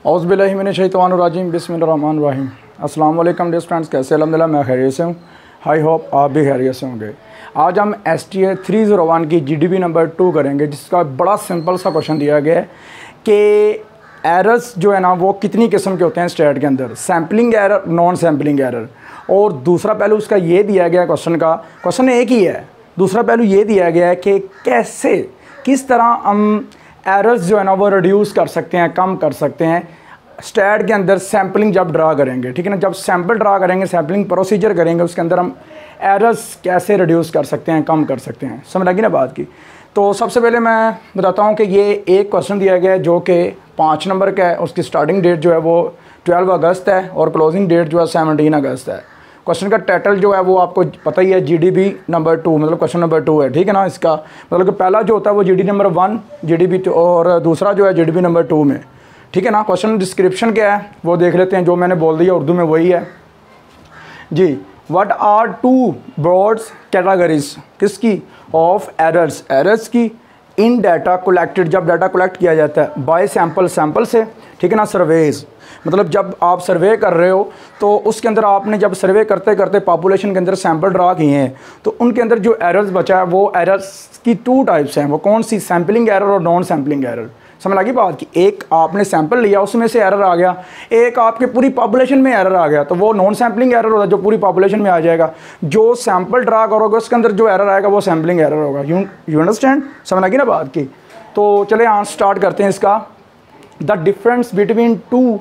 औज़ुबिल्लाहिमिनश्शैतानिर्रजीम बिस्मिल्लाहिर्रहमानिर्रहीम। अस्सलाम वालेकुम डियर फ्रेंड्स, कैसे? अल्हम्दुलिल्लाह मैं खैरियत से हूँ। आई होप आप भी खैरियत से होंगे। आज हम STA 301 की GDB नंबर 2 करेंगे, जिसका बड़ा सिंपल सा क्वेश्चन दिया गया है कि एरर्स जो है ना वो कितनी किस्म के होते हैं स्टेट के अंदर, sampling error, non sampling error. और दूसरा पहलू उसका ये दिया गया क्वेश्चन एक ही है, दूसरा पहलू ये दिया गया है कि कैसे, किस तरह हम एरर्स जो है ना वो रिड्यूस कर सकते हैं, कम कर सकते हैं स्टैट के अंदर सैम्पलिंग जब ड्रा करेंगे। ठीक है ना, जब सैम्पल ड्रा करेंगे, सैम्पलिंग प्रोसीजर करेंगे, उसके अंदर हम एरर्स कैसे रिड्यूस कर सकते हैं, कम कर सकते हैं। समझ लगी ना बात की? तो सबसे पहले मैं बताता हूँ कि ये एक क्वेश्चन दिया गया है जो कि 5 नंबर का है। उसकी स्टार्टिंग डेट जो है वो 12 अगस्त है और क्लोजिंग डेट जो है 17 अगस्त है। क्वेश्चन का टाइटल जो है वो आपको पता ही है, GDB नंबर 2, मतलब क्वेश्चन नंबर 2 है। ठीक है ना, इसका मतलब कि पहला जो होता है वो GDB नंबर 1 GDB 2 और दूसरा जो है GDB नंबर 2 में। ठीक है ना, क्वेश्चन डिस्क्रिप्शन क्या है वो देख लेते हैं, जो मैंने बोल दिया उर्दू में वही है जी। व्हाट आर 2 ब्रॉड्स कैटेगरीज किसकी, ऑफ एरर्स, एरर्स की, इन डाटा कलेक्टेड, जब डाटा कलेक्ट किया जाता है, बाय सैम्पल, सैम्पल से। ठीक है ना, सर्वेज, मतलब जब आप सर्वे कर रहे हो तो उसके अंदर आपने जब सर्वे करते करते पॉपुलेशन के अंदर सैंपल ड्रा किए हैं तो उनके अंदर जो एरर्स बचा है वो एरर्स की 2 टाइप्स हैं। वो कौन सी, सैम्पलिंग एरर और नॉन सैम्पलिंग एरर। समझ लगी बात की? एक आपने सैंपल लिया उसमें से एरर आ गया, एक आपके पूरी पॉपुलेशन में एरर आ गया, तो वो नॉन सैम्पलिंग एरर होगा जो पूरी पॉपुलेशन में आ जाएगा। जो सैंपल ड्रा करोगे उसके अंदर जो एरर आएगा वो सैम्पलिंग एरर होगा। You understand? समझ लगी ना बात की? तो चले यहाँ स्टार्ट करते हैं इसका। The difference between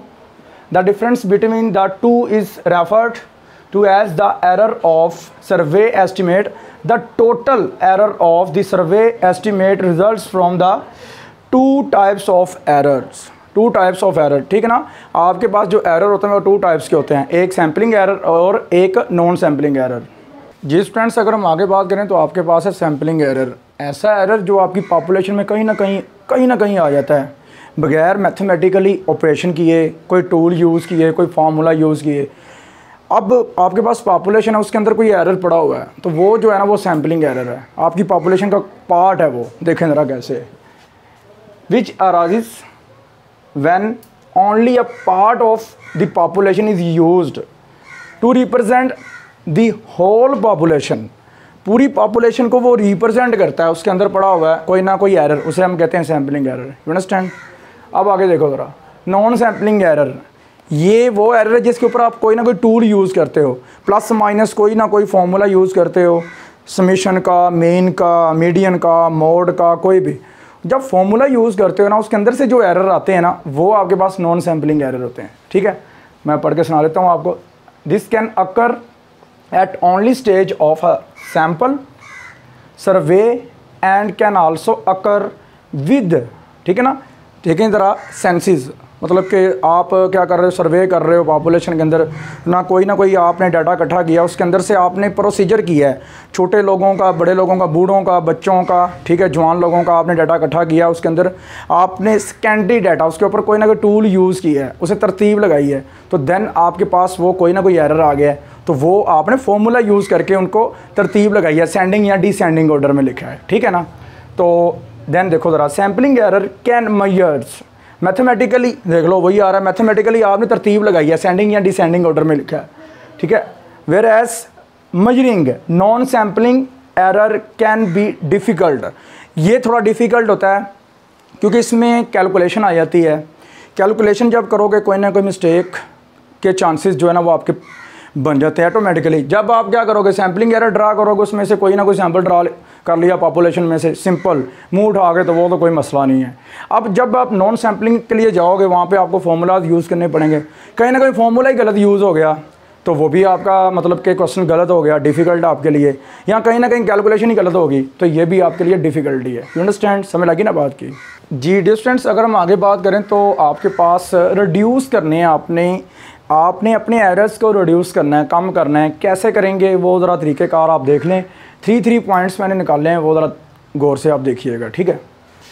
the two is referred to as the error of survey estimate. The total error of the survey estimate results from the 2 types of errors. 2 types of error। ठीक है ना, आपके पास जो error होते हैं वो 2 types के होते हैं, एक सैम्पलिंग एरर और एक नॉन सैम्पलिंग एरर। जी स्टूडेंट्स, अगर हम आगे बात करें तो आपके पास है सैम्पलिंग एरर। ऐसा एरर जो आपकी पॉपुलेशन में कहीं ना कहीं आ जाता है, बगैर मैथमेटिकली ऑपरेशन किए, कोई टूल यूज़ किए, कोई फार्मूला यूज़ किए। अब आपके पास पॉपुलेशन है, उसके अंदर कोई एरर पड़ा हुआ है, तो वो जो है ना वो सैम्पलिंग एरर है, आपकी पॉपुलेशन का पार्ट है वो। देखें ज़रा कैसे, which arise when only a part of the population is used to represent the whole population. पूरी पॉपुलेशन को वो रिप्रेजेंट करता है, उसके अंदर पड़ा हुआ है कोई ना कोई एरर, उसे हम कहते हैं सैम्पलिंग एरर। You understand? अब आगे देखो ज़रा, नॉन सैम्पलिंग एरर, ये वो एरर है जिसके ऊपर आप कोई ना कोई टूल यूज़ करते हो, प्लस माइनस कोई ना कोई फॉर्मूला यूज़ करते हो, समेशन का, मेन का, मीडियन का, मोड का, कोई भी। जब फॉर्मूला यूज़ करते हो ना, उसके अंदर से जो एरर आते हैं ना वो आपके पास नॉन सैम्पलिंग एरर होते हैं। ठीक है, मैं पढ़ के सुना देता हूँ आपको। This can occur at only stage of a sample survey and can also occur with, ठीक है ना, ठीक है ज़रा, सेंसिस, मतलब कि आप क्या कर रहे हो, सर्वे कर रहे हो पॉपुलेशन के अंदर, ना कोई आपने डाटा इकट्ठा किया, उसके अंदर से आपने प्रोसीजर किया है, छोटे लोगों का, बड़े लोगों का, बूढ़ों का, बच्चों का, ठीक है, जवान लोगों का आपने डाटा इकट्ठा किया, उसके अंदर आपने सेकेंडरी डाटा, उसके ऊपर कोई ना कोई टूल यूज़ किया है, उसे तरतीब लगाई है, तो देन आपके पास वो कोई ना कोई एरर आ गया है, तो वो आपने फॉर्मूला यूज़ करके उनको तरतीब लगाई है, सेंडिंग या डिसेंडिंग ऑर्डर में लिखा है। ठीक है ना, तो देन देखो ज़रा, sampling error can measures mathematically, देख लो वही आ रहा है, मैथमेटिकली आपने तरतीब लगाई है, सेंडिंग या डिसेंडिंग ऑर्डर में लिखा है। ठीक है, whereas measuring non sampling error can be difficult. ये थोड़ा डिफ़िकल्ट होता है क्योंकि इसमें कैलकुलेशन आ जाती है। कैलकुलेशन जब करोगे कोई ना कोई मिस्टेक के चांसेस जो है ना वो आपके बन जाते हैं ऑटोमेटिकली। जब आप क्या करोगे, सैम्पलिंग एरर ड्रा करोगे, उसमें से कोई ना कोई सैंपल ड्रा कर लिया पॉपुलेशन में से, सिंपल मुंह उठा गए, तो वो तो कोई मसला नहीं है। अब जब आप नॉन सैम्पलिंग के लिए जाओगे वहाँ पे आपको फार्मूलाज यूज़ करने पड़ेंगे, कहीं ना कहीं फार्मूला ही गलत यूज़ हो गया तो वो भी आपका मतलब कि क्वेश्चन गलत हो गया, डिफ़िकल्ट आपके लिए, या कहीं ना कहीं कैलकुलेशन ही गलत होगी तो ये भी आपके लिए डिफ़िकल्टी है। You understand? समझ लगी ना बात की? जी डिस्टेंस, अगर हम आगे बात करें तो आपके पास रिड्यूस करने हैं, आपने अपने एरर्स को रिड्यूस करना है, कम करना है। कैसे करेंगे वो ज़रा तरीक़ेकार आप देख लें। 3 पॉइंट्स मैंने निकाले हैं, वो ज़रा गौर से आप देखिएगा। ठीक है,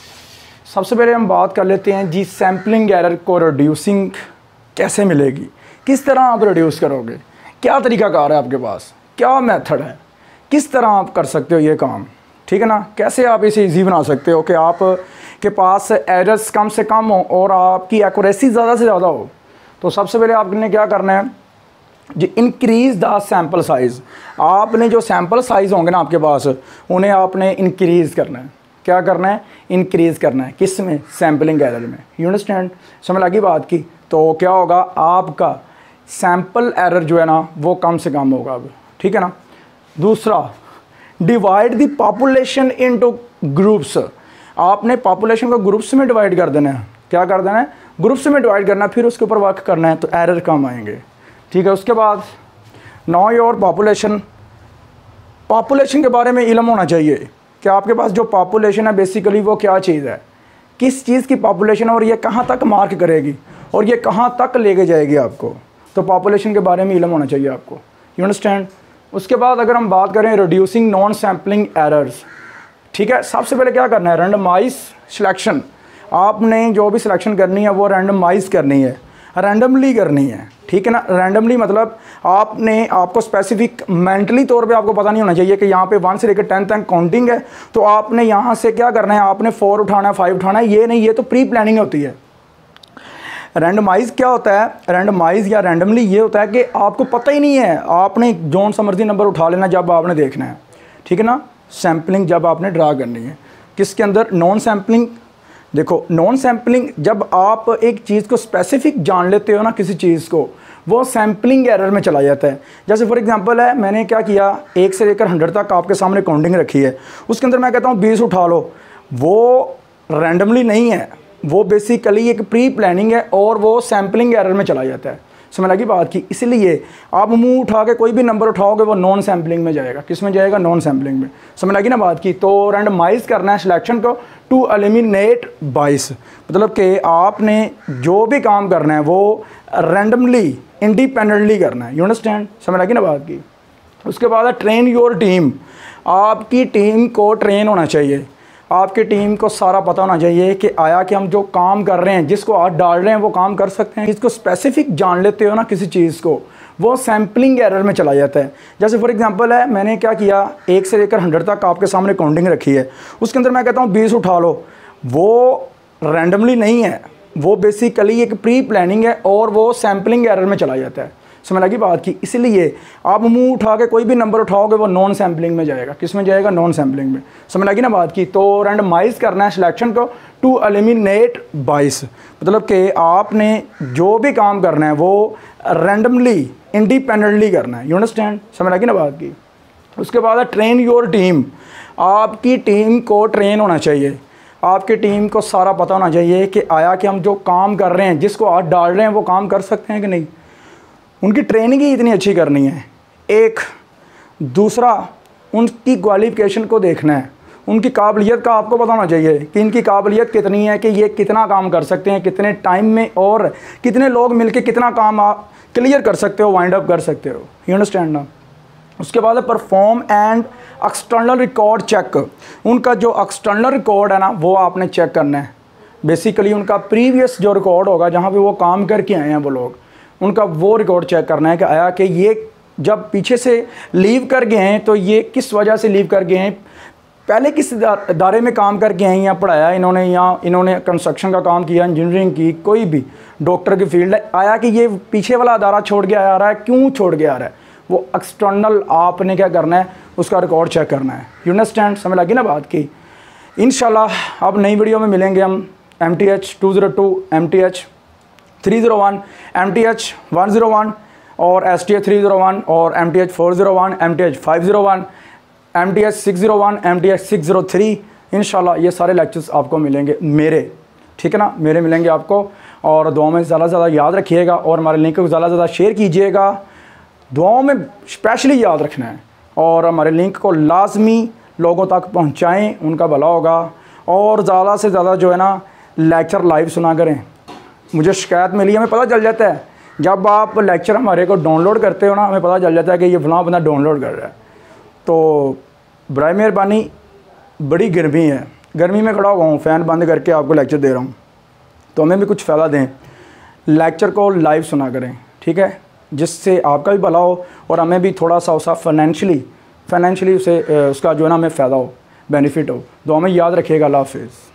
सबसे पहले हम बात कर लेते हैं जी, सैम्पलिंग एरर को रिड्यूसिंग कैसे मिलेगी, किस तरह आप रिड्यूस करोगे, क्या तरीक़ाकार है आपके पास, क्या मेथड है, किस तरह आप कर सकते हो ये काम। ठीक है ना, कैसे आप इसे ईजी बना सकते हो कि आप के पास एरर्स कम से कम हो और आपकी एक्यूरेसी ज़्यादा से ज़्यादा हो, तो सबसे पहले आपने क्या करना है जी, इंक्रीज़ द सैम्पल साइज़। आपने जो सैम्पल साइज़ होंगे ना आपके पास, उन्हें आपने इंक्रीज़ करना है। क्या करना है? इंक्रीज़ करना है। किस में? सैम्पलिंग एरर में। You understand? समझ लगी बात की? तो क्या होगा, आपका सैम्पल एरर जो है ना वो कम से कम होगा अब, ठीक है ना। दूसरा, divide the population into groups. आपने पॉपुलेशन को ग्रुप्स में डिवाइड कर देना है। क्या कर देना है? ग्रुप्स में डिवाइड करना है, फिर उसके ऊपर वर्क करना है, तो एरर कम आएंगे, ठीक है। उसके बाद नो योर पॉपुलेशन। पॉपुलेशन के बारे में इल्म होना चाहिए कि आपके पास जो पॉपुलेशन है बेसिकली वो क्या चीज़ है, किस चीज़ की पॉपुलेशन है और ये कहाँ तक मार्क करेगी और ये कहाँ तक लेके जाएगी आपको। तो पॉपुलेशन के बारे में इल्म होना चाहिए आपको। You understand? उसके बाद अगर हम बात करें रिड्यूसिंग नॉन सैम्पलिंग एरर्स, ठीक है। सबसे पहले क्या करना है? Randomize selection. आपने जो भी सिलेक्शन करनी है वो रैंडमाइज करनी है, रैंडमली करनी है, ठीक है ना। रैंडमली मतलब आपको स्पेसिफिक मेंटली तौर पे आपको पता नहीं होना चाहिए कि यहाँ पे 1 से लेकर 10 तक काउंटिंग है, तो आपने यहाँ से क्या करना है, आपने 4 उठाना है, 5 उठाना है, ये नहीं, ये तो प्री प्लानिंग होती है। रैंडमाइज़ क्या होता है? रैंडमाइज़ या रैंडमली ये होता है कि आपको पता ही नहीं है, आपने जौन सा मर्जी नंबर उठा लेना जब आपने देखना है, ठीक है ना। सैम्पलिंग जब आपने ड्रा करनी है, किसके अंदर? Non sampling. देखो, नॉन सैम्पलिंग जब आप एक चीज़ को स्पेसिफिक जान लेते हो ना, किसी चीज़ को, वो सैम्पलिंग एरर में चला जाता है। जैसे फॉर एग्जांपल है, मैंने क्या किया, 1 से लेकर 100 तक आपके सामने काउंटिंग रखी है, उसके अंदर मैं कहता हूँ 20 उठा लो, वो रैंडमली नहीं है, वो बेसिकली एक प्री प्लानिंग है और वो सैम्पलिंग एरर में चला जाता है। समझ लगी बात की? इसलिए आप मुंह उठा के कोई भी नंबर उठाओगे वो नॉन सैम्पलिंग में जाएगा। किस में जाएगा? नॉन सैम्पलिंग में। समझ लगी ना बात की? तो रैंडमाइज करना है सिलेक्शन को टू एलिमिनेट बाइस, मतलब कि आपने जो भी काम करना है वो रैंडमली इंडिपेंडेंटली करना है। You understand? समझ लगी ना बात की? उसके बाद है ट्रेन योर टीम। आपकी टीम को ट्रेन होना चाहिए, आपकी टीम को सारा पता होना चाहिए कि आया कि हम जो काम कर रहे हैं, जिसको आप डाल रहे हैं वो काम कर सकते हैं। इसको स्पेसिफिक जान लेते हो ना किसी चीज़ को, वो सैम्पलिंग एरर में चला जाता है। जैसे फॉर एग्जांपल है, मैंने क्या किया, 1 से लेकर 100 तक आपके सामने काउंटिंग रखी है, उसके अंदर मैं कहता हूँ 20 उठा लो, वो रैंडमली नहीं है, वो बेसिकली एक प्री प्लानिंग है और वो सैम्पलिंग एरर में चला जाता है। समझ लगी बात की? इसलिए आप मुंह उठा के कोई भी नंबर उठाओगे वो नॉन सैम्पलिंग में जाएगा। किस में जाएगा? नॉन सैम्पलिंग में। समझ लगी ना बात की? तो रैंडमाइज करना है सिलेक्शन को टू एलिमिनेट बाइस, मतलब कि आपने जो भी काम करना है वो रैंडमली इंडिपेंडेंटली करना है। You understand? समझ लगी ना बात की? उसके बाद है ट्रेन योर टीम। आपकी टीम को ट्रेन होना चाहिए, आपकी टीम को सारा पता होना चाहिए कि आया कि हम जो काम कर रहे हैं, जिसको आप डाल रहे हैं वो काम कर सकते हैं कि नहीं। उनकी ट्रेनिंग ही इतनी अच्छी करनी है एक। दूसरा, उनकी क्वालिफ़िकेशन को देखना है, उनकी काबिलियत का आपको पता होना चाहिए कि इनकी काबिलियत कितनी है, कि ये कितना काम कर सकते हैं, कितने टाइम में, और कितने लोग मिलके कितना काम आप क्लियर कर सकते हो, वाइंड अप कर सकते हो। यू अंडरस्टैंड ना? उसके बाद है perform and external record check. उनका जो एक्सटर्नल रिकॉर्ड है ना वो आपने चेक करना है। बेसिकली उनका प्रीवियस जो रिकॉर्ड होगा जहाँ पे वो काम करके आए हैं वो लोग, उनका वो रिकॉर्ड चेक करना है कि आया कि ये जब पीछे से लीव कर गए हैं तो ये किस वजह से लीव कर गए हैं, पहले किस इदारे में काम करके आए हैं या पढ़ाया इन्होंने, या इन्होंने कंस्ट्रक्शन का काम किया, इंजीनियरिंग की, कोई भी डॉक्टर की फील्ड है, आया कि ये पीछे वाला इदारा छोड़ के आ रहा है, क्यों छोड़ के आ रहा है, वो एक्सटर्नल आपने क्या करना है, उसका रिकॉर्ड चेक करना है। You understand? समझ लगी ना बात की? इंशाल्लाह अब नई वीडियो में मिलेंगे हम। MTH 202, MTH 301, MTH 101 और STA 301 और MTH 401, MTH 501, MTH 601, MTH 603। इंशाल्लाह ये सारे लेक्चर्स आपको मिलेंगे मेरे, ठीक है ना, मेरे मिलेंगे आपको। और दुआओं में ज़्यादा से ज़्यादा याद रखिएगा और हमारे लिंक को ज़्यादा से ज़्यादा शेयर कीजिएगा। दुआओं में स्पेशली याद रखना है और हमारे लिंक को लाजमी लोगों तक पहुँचाएँ, उनका भला होगा। और ज़्यादा से ज़्यादा जो है ना लेक्चर लाइव सुना करें। मुझे शिकायत मिली, हमें पता चल जाता है जब आप लेक्चर हमारे को डाउनलोड करते हो ना, हमें पता चल जाता है कि ये फलां बंदा डाउनलोड कर रहा है। तो बराए मेहरबानी, बड़ी गर्मी है, गर्मी में खड़ा हुआ हूँ, फ़ैन बंद करके आपको लेक्चर दे रहा हूँ, तो हमें भी कुछ फ़ायदा दें, लेक्चर को लाइव सुना करें, ठीक है, जिससे आपका भी भला हो और हमें भी थोड़ा सा उसका फाइनेंशली उसे उसका जो है ना हमें फ़ायदा हो, बेनिफिट हो। दुआ में याद रखिएगा। अल्लाह हाफ़िज़।